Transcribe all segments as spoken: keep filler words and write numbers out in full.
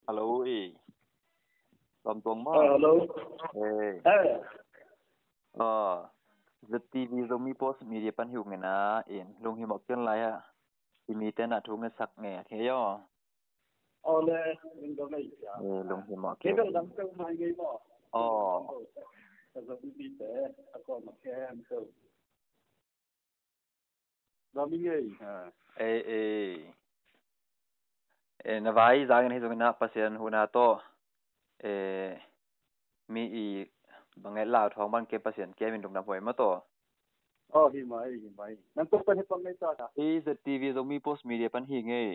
ฮัลโหลอีตอมตวงเอบ่อฮัลโหลเอ้ยเอออ๋อ zet ti vi zomi post media pan hiu nge na in lung hi mok chen lai ha ti mi ten a thu nge sak nge the yo เอาเลยมึงก็ไม่อยากเออลงhi mok เก็ ke บดังเจ้าไม้ไงบ่อ๋อแต่ก็ไม่ดีแต่ก็มาแค่เจ้าเราไม่ไงฮะเอเอเอna vai zagen hi zong na pasien hu na to e mi i bangai lao thong ban ke pasien ke min dum na hoi ma to อ๋อหิมะหิมะนั่นก็เป็นคนไม่จ้าค่ะ e zet ti vi zomi post media pan hi nge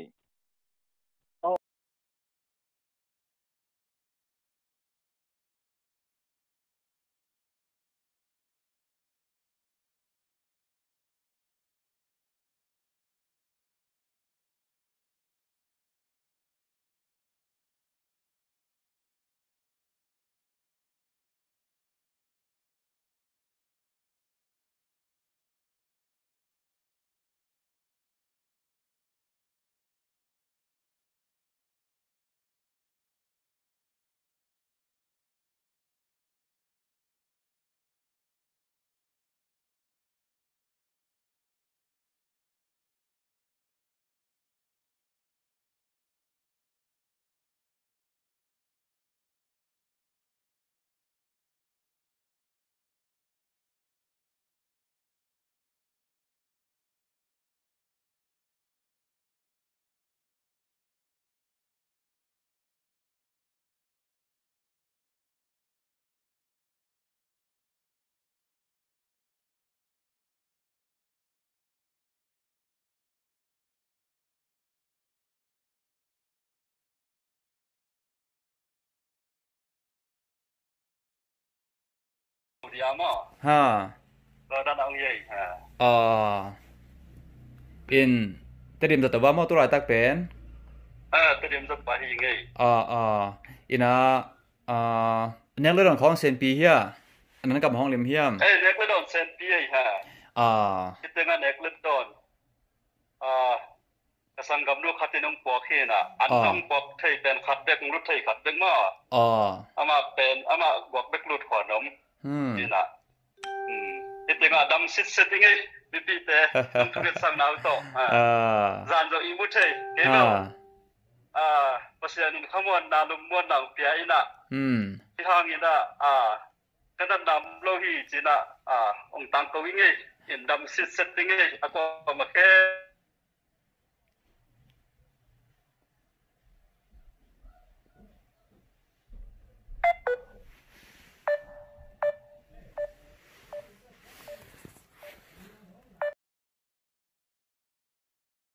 เดียวมั้งฮะเราดันเอาเย่ฮะอ่าอินแต่ดิมแต่ว่ามาตัวไรตักเป็นเออเตรียมจะไปยังไงอ่าอ่าอินะอ่าเนี่ยเรื่องของเซนปีเฮียอันนั้นกับห้องเลียมเฮียมเอ้ยเน็กเลดอนเซนปีฮะอ่าคิดถึงอันเน็กเลดอนอ่ากระสังกำลูกขัดที่น้องปอกเฮน่ะอันน้องปอกไทยเป็นขัดเด็กรุ่นไทยขัดเด็กมาอ่าอามาเป็นอามาบอกเด็กรุ่นขอนมอืมนี่นะอืมคิดถึงอ่ะดำซิดซิดยังไงพี่พี่เต้ต้องทุเรศสังนาวโตอ่าจานเราอีมุเทเห็นไหมอ่าภาษาหนึ่งขมวนนาลุมมวนหนังเปียอินะอืมที่ห้างอินะอ่าก็ต้องดำโลหิตจีนะอ่าองตังกวิ่งไงอินดำซิดซิดยังไงอ่ะก็มาแค่